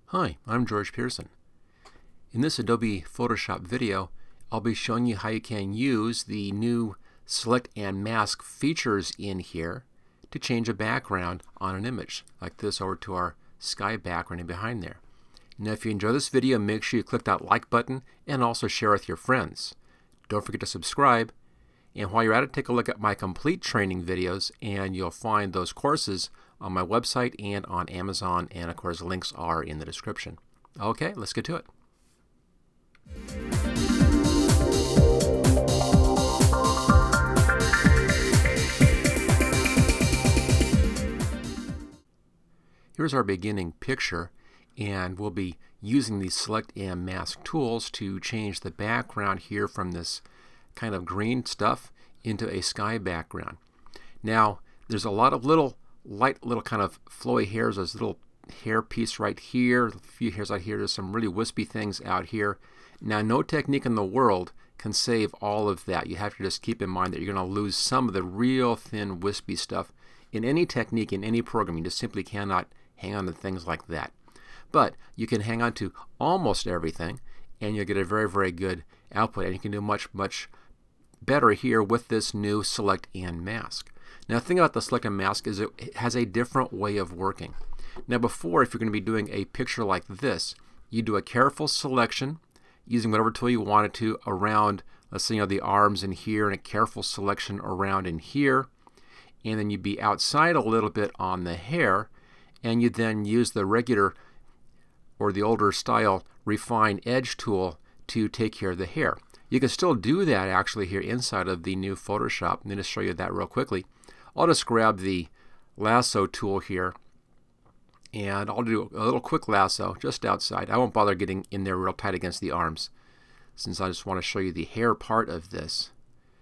Hi, I'm George Pearson. In this Adobe Photoshop video, I'll be showing you how you can use the new select and mask features in here to change a background on an image, like this over to our sky background in behind there. Now if you enjoy this video, make sure you click that like button and also share with your friends. Don't forget to subscribe, and while you're at it, take a look at my complete training videos, and you'll find those courses on my website and on Amazon, and of course links are in the description. Okay, let's get to it. Here's our beginning picture, and we'll be using the select and mask tools to change the background here from this kind of green stuff into a sky background. Now there's a lot of light little kind of flowy hairs. There's a little hair piece right here, a few hairs out here. There's some really wispy things out here. Now no technique in the world can save all of that. You have to just keep in mind that you're going to lose some of the real thin wispy stuff in any technique, in any program. You just simply cannot hang on to things like that. But you can hang on to almost everything and you'll get a very, very good output, and you can do much better here with this new select and mask. Now the thing about the select and mask is it has a different way of working. Now before, if you're going to be doing a picture like this, you do a careful selection using whatever tool you wanted to around, let's say, the arms in here, and a careful selection around in here, and then you'd be outside a little bit on the hair, and you then use the regular or the older style refine edge tool to take care of the hair. You can still do that actually here inside of the new Photoshop. I'm going to show you that real quickly. I'll just grab the lasso tool here, and I'll do a little quick lasso just outside. I won't bother getting in there real tight against the arms, since I just want to show you the hair part of this.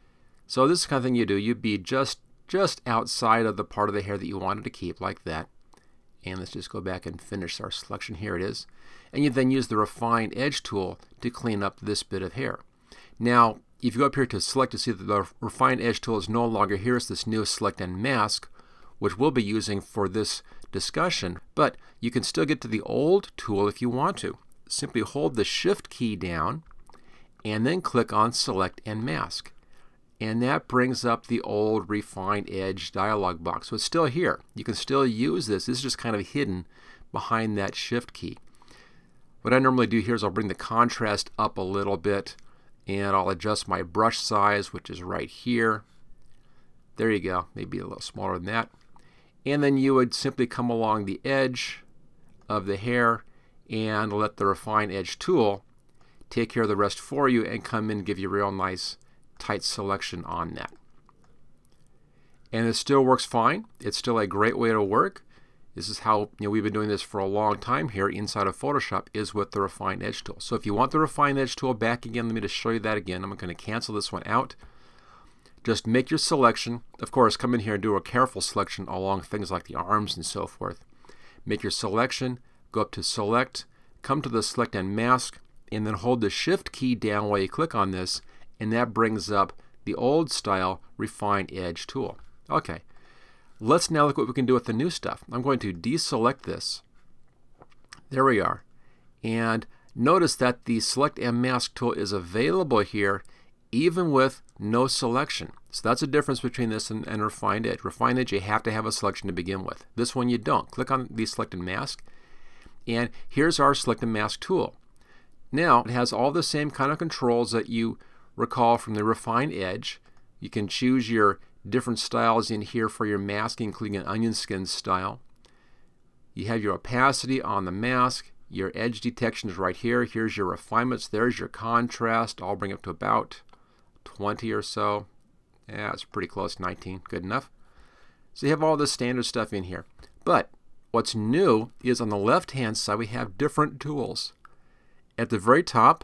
So this is the kind of thing you do. You'd be just outside of the part of the hair that you wanted to keep, like that. And let's just go back and finish our selection. Here it is. And you then use the refine edge tool to clean up this bit of hair. Now if you go up here to select, to see that the refine edge tool is no longer here. It's this new select and mask, which we'll be using for this discussion, but you can still get to the old tool if you want to. Simply hold the shift key down and then click on select and mask, and that brings up the old refine edge dialog box. So it's still here. You can still use this. This is just kind of hidden behind that shift key. What I normally do here is I'll bring the contrast up a little bit, and I'll adjust my brush size, which is right here. There you go, maybe a little smaller than that. And then you would simply come along the edge of the hair and let the refine edge tool take care of the rest for you and come in and give you a real nice tight selection on that. And it still works fine. It's still a great way to work. This is how we've been doing this for a long time here inside of Photoshop, is with the refine edge tool. So if you want the refine edge tool back again, let me just show you that again. I'm going to cancel this one out. Just make your selection. Of course, come in here and do a careful selection along things like the arms and so forth. Make your selection, go up to select, come to the select and mask, and then hold the shift key down while you click on this, and that brings up the old style refine edge tool. Okay, let's now look what we can do with the new stuff. I'm going to deselect this. There we are. And notice that the select and mask tool is available here even with no selection. So that's the difference between this and refined edge. Refined edge, you have to have a selection to begin with. This one you don't. Click on the select and mask, and here's our select and mask tool. Now it has all the same kind of controls that you recall from the refined edge. You can choose your different styles in here for your mask, including an onion skin style. You have your opacity on the mask. Your edge detection is right here. Here's your refinements. There's your contrast. I'll bring it up to about 20 or so. Yeah, it's pretty close. 19, good enough. So you have all the standard stuff in here. But what's new is on the left hand side we have different tools. At the very top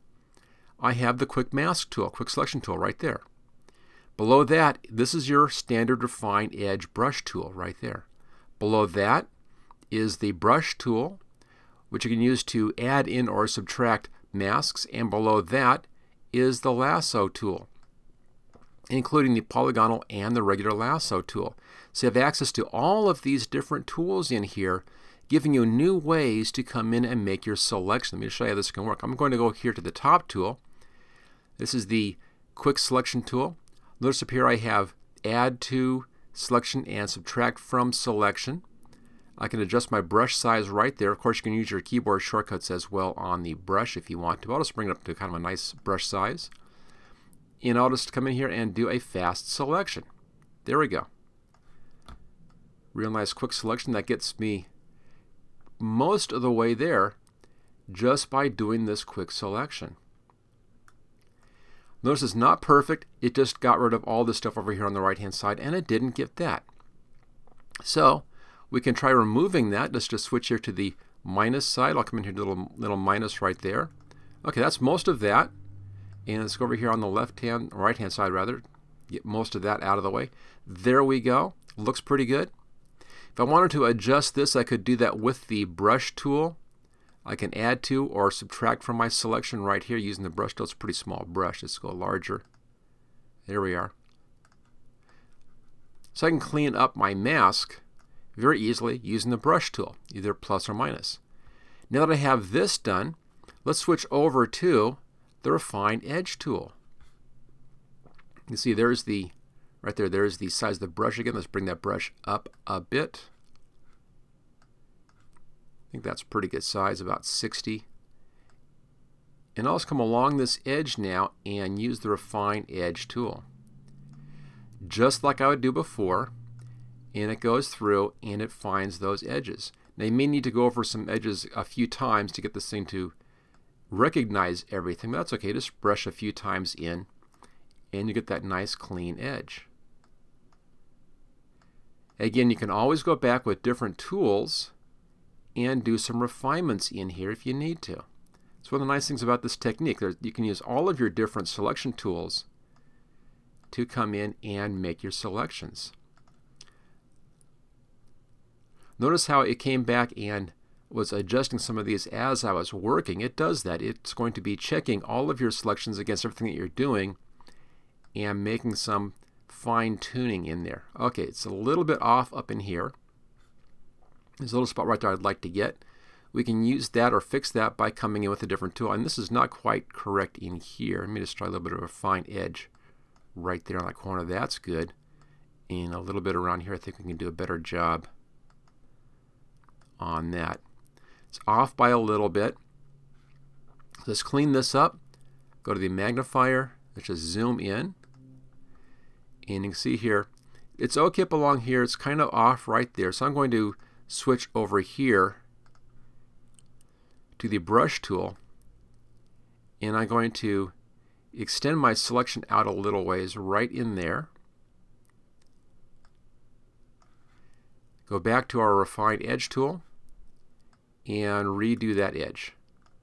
I have the quick mask tool, quick selection tool right there. Below that, this is your standard refine edge brush tool right there. Below that is the brush tool, which you can use to add in or subtract masks, and below that is the lasso tool, including the polygonal and the regular lasso tool. So you have access to all of these different tools in here, giving you new ways to come in and make your selection. Let me show you how this can work. I'm going to go here to the top tool. This is the quick selection tool. Notice up here I have add to selection and subtract from selection. I can adjust my brush size right there. Of course, you can use your keyboard shortcuts as well on the brush if you want to. I'll just bring it up to kind of a nice brush size. And I'll just come in here and do a fast selection. There we go. Real nice quick selection. That gets me most of the way there just by doing this quick selection. Notice it's not perfect. It just got rid of all this stuff over here on the right hand side, and it didn't get that. So we can try removing that. Let's just switch here to the minus side. I'll come in here to the little minus right there. Okay, that's most of that. And let's go over here on the right hand side rather. Get most of that out of the way. There we go. Looks pretty good. If I wanted to adjust this, I could do that with the brush tool. I can add to or subtract from my selection right here using the brush tool. It's a pretty small brush. Let's go larger. There we are. So I can clean up my mask very easily using the brush tool, either plus or minus. Now that I have this done, let's switch over to the Refine Edge tool. You see there's the, right there, there's the size of the brush again. Let's bring that brush up a bit. I think that's a pretty good size, about 60. And I'll just come along this edge now and use the Refine Edge tool. Just like I would do before, and it goes through and it finds those edges. Now you may need to go over some edges a few times to get this thing to recognize everything, but that's okay. Just brush a few times in and you get that nice clean edge. Again, you can always go back with different tools and do some refinements in here if you need to. It's one of the nice things about this technique. You can use all of your different selection tools to come in and make your selections. Notice how it came back and was adjusting some of these as I was working. It does that. It's going to be checking all of your selections against everything that you're doing and making some fine-tuning in there. Okay, it's a little bit off up in here. There's a little spot right there I'd like to get. We can use that or fix that by coming in with a different tool. And this is not quite correct in here. Let me just try a little bit of a fine edge right there on that corner. That's good. And a little bit around here, I think we can do a better job on that. It's off by a little bit. Let's clean this up. Go to the magnifier. Let's just zoom in. And you can see here, it's okay up along here. It's kind of off right there. So I'm going to switch over here to the brush tool. And I'm going to extend my selection out a little ways right in there. Go back to our Refine Edge tool and redo that edge.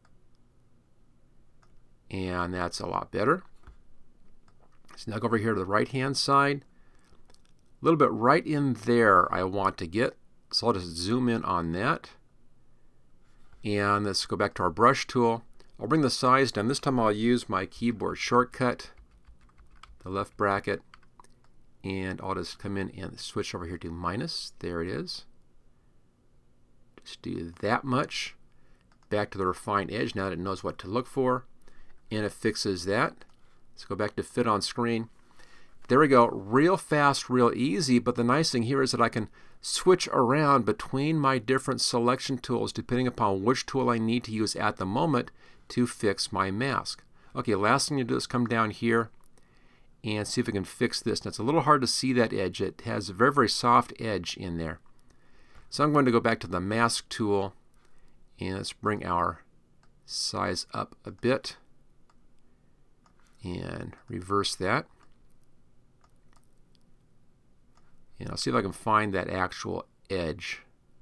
And that's a lot better. So now go over here to the right hand side. A little bit right in there I want to get. So I'll just zoom in on that. And let's go back to our brush tool. I'll bring the size down. This time I'll use my keyboard shortcut, the left bracket, and I'll just come in and switch over here to minus. There it is. Just do that much. Back to the Refine Edge now that it knows what to look for, and it fixes that. Let's go back to Fit on Screen. There we go. Real fast, real easy, but the nice thing here is that I can switch around between my different selection tools depending upon which tool I need to use at the moment to fix my mask. Okay, last thing you do is come down here and see if we can fix this. Now, it's a little hard to see that edge. It has a very, very soft edge in there. So I'm going to go back to the mask tool and let's bring our size up a bit and reverse that. And I'll see if I can find that actual edge.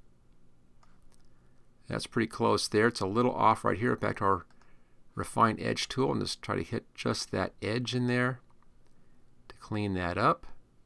That's pretty close there. It's a little off right here. Back to our Refine Edge tool and just try to hit just that edge in there to clean that up.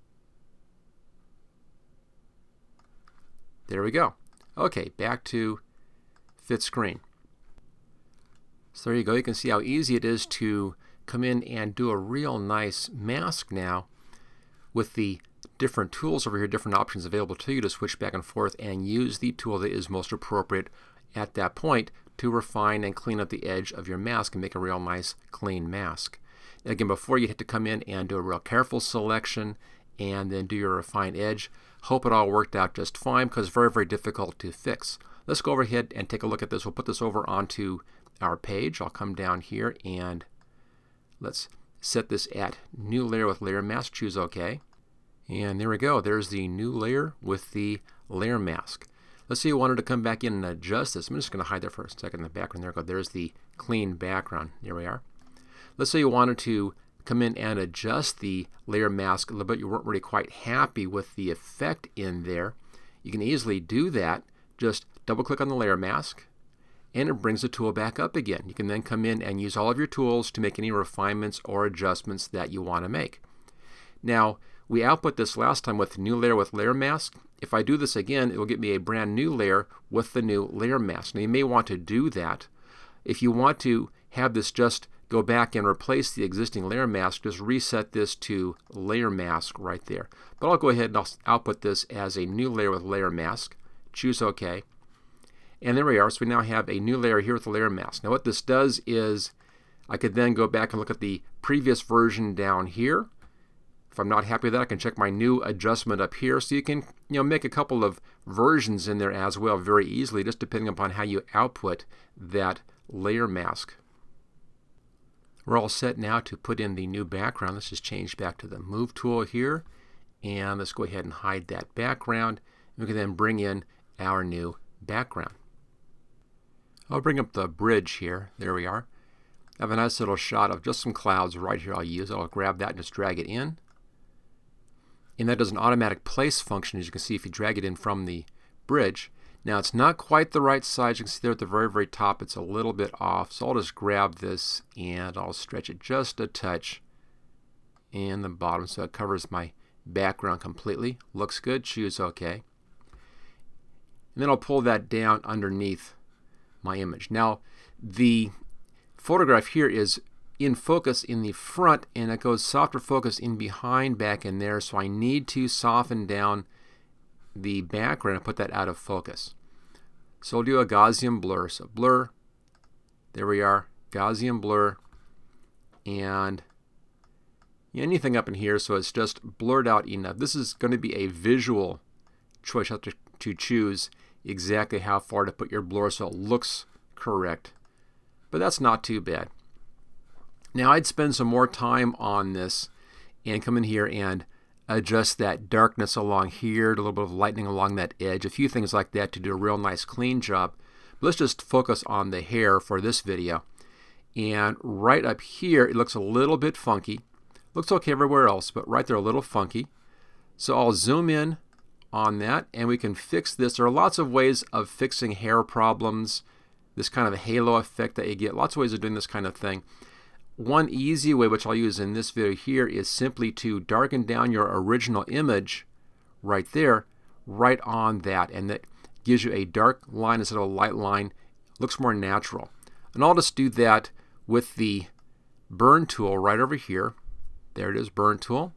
There we go. Okay, back to Fit Screen. So there you go. You can see how easy it is to come in and do a real nice mask now with the different tools over here, different options available to you to switch back and forth and use the tool that is most appropriate at that point to refine and clean up the edge of your mask and make a real nice clean mask. And again, before you have to come in and do a real careful selection and then do your refine edge. Hope it all worked out just fine because it's very, very difficult to fix. Let's go over ahead and take a look at this. We'll put this over onto our page. I'll come down here and let's set this at new layer with layer mask. Choose OK. And there we go. There's the new layer with the layer mask. Let's say you wanted to come back in and adjust this. I'm just going to hide that for a second in the background. There we go. There's the clean background. There we are. Let's say you wanted to come in and adjust the layer mask a little bit. You weren't really quite happy with the effect in there. You can easily do that. Just double click on the layer mask and it brings the tool back up again. You can then come in and use all of your tools to make any refinements or adjustments that you want to make. Now, we output this last time with new layer with layer mask. If I do this again, it will get me a brand new layer with the new layer mask. Now, you may want to do that. If you want to have this just go back and replace the existing layer mask, just reset this to layer mask right there. But I'll go ahead and I'll output this as a new layer with layer mask. Choose OK. And there we are. So we now have a new layer here with the layer mask. Now what this does is I could then go back and look at the previous version down here. If I'm not happy with that, I can check my new adjustment up here. So you can make a couple of versions in there as well very easily, just depending upon how you output that layer mask. We're all set now to put in the new background. Let's just change back to the Move tool here. And let's go ahead and hide that background. We can then bring in our new background. I'll bring up the bridge here. There we are. I have a nice little shot of just some clouds right here I'll use. I'll grab that and just drag it in. And that does an automatic place function, as you can see if you drag it in from the bridge. Now it's not quite the right size. You can see there at the very, very top it's a little bit off. So I'll just grab this and I'll stretch it just a touch in the bottom so it covers my background completely. Looks good. Choose OK. And then I'll pull that down underneath my image. Now the photograph here is in focus in the front and it goes softer focus in behind back in there, so I need to soften down the background and put that out of focus. So I'll do a Gaussian blur. So blur, there we are, Gaussian blur, and anything up in here so it's just blurred out enough. This is going to be a visual choice. You have to choose exactly how far to put your blur so it looks correct. But that's not too bad. Now I'd spend some more time on this and come in here and adjust that darkness along here, a little bit of lightening along that edge, a few things like that to do a real nice clean job. But let's just focus on the hair for this video. And right up here it looks a little bit funky. Looks okay everywhere else, but right there a little funky. So I'll zoom in on that and we can fix this. There are lots of ways of fixing hair problems, this kind of halo effect that you get. Lots of ways of doing this kind of thing. One easy way, which I'll use in this video here, is simply to darken down your original image right there, right on that. And that gives you a dark line instead of a light line. Looks more natural. And I'll just do that with the burn tool right over here. There it is, burn tool.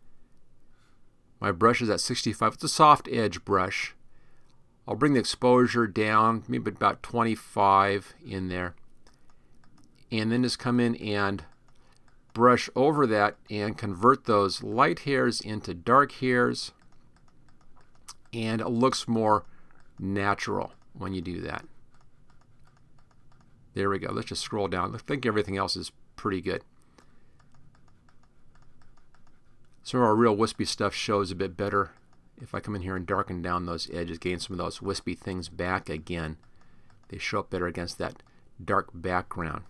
My brush is at 65. It's a soft edge brush. I'll bring the exposure down, maybe about 25 in there. And then just come in and brush over that and convert those light hairs into dark hairs. And it looks more natural when you do that. There we go. Let's just scroll down. I think everything else is pretty good. Some of our real wispy stuff shows a bit better if I come in here and darken down those edges, gain some of those wispy things back again. They show up better against that dark background.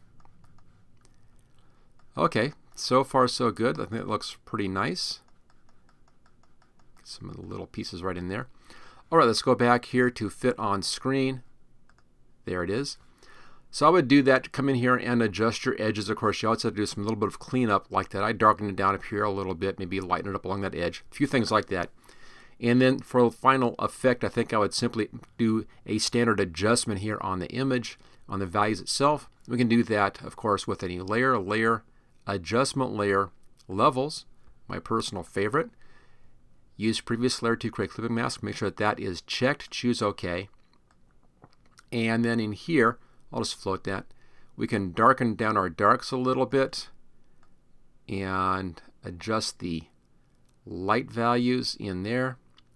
Okay, so far so good. I think it looks pretty nice. Get some of the little pieces right in there. Alright, let's go back here to fit on screen. There it is. So I would do that, come in here and adjust your edges. Of course, you always have to do some little bit of cleanup like that. I darken it down up here a little bit, maybe lighten it up along that edge. A few things like that. And then for the final effect, I think I would simply do a standard adjustment here on the image, on the values itself. We can do that, of course, with any layer, adjustment layer, levels, my personal favorite. use previous layer to create clipping mask. Make sure that that is checked. Choose OK. And then in here, I'll just float that. We can darken down our darks a little bit and adjust the light values in there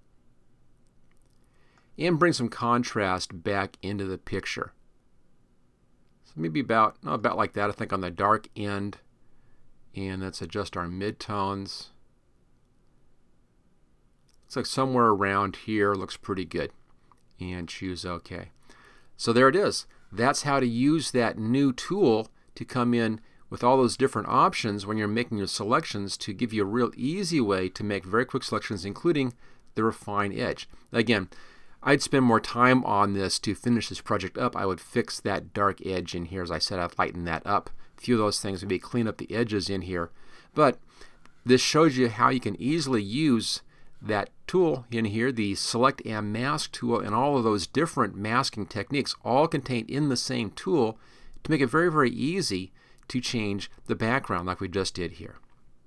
and bring some contrast back into the picture. So maybe about like that, I think, on the dark end. And let's adjust our midtones. Looks like somewhere around here looks pretty good. And choose OK. So there it is. That's how to use that new tool to come in with all those different options when you're making your selections to give you a real easy way to make very quick selections, including the refine edge. Again, I'd spend more time on this to finish this project up. I would fix that dark edge in here. As I said, I'd lighten that up. A few of those things would be clean up the edges in here. But this shows you how you can easily use that tool in here, the Select and Mask tool, and all of those different masking techniques all contained in the same tool to make it very, very easy to change the background like we just did here.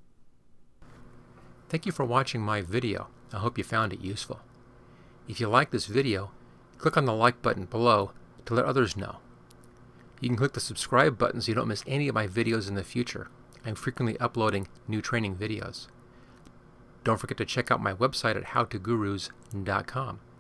Thank you for watching my video. I hope you found it useful. If you like this video, click on the like button below to let others know. You can click the subscribe button so you don't miss any of my videos in the future. I'm frequently uploading new training videos. Don't forget to check out my website at howtogurus.com.